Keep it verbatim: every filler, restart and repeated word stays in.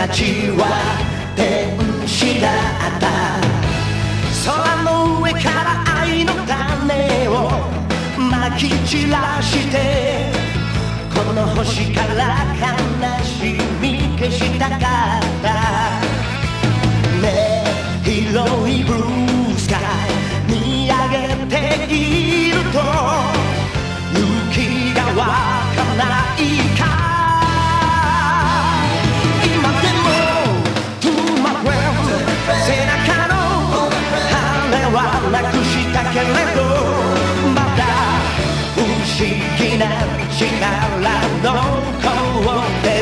たちは天使だった。空の上から愛の種をまき散らして、この星から悲しみ消したかった。ねえ広いブルースカイ見上げていると雪が湧かないか。今でも To my friend 背中の羽はなくしたけれど、まだ不思議な力残って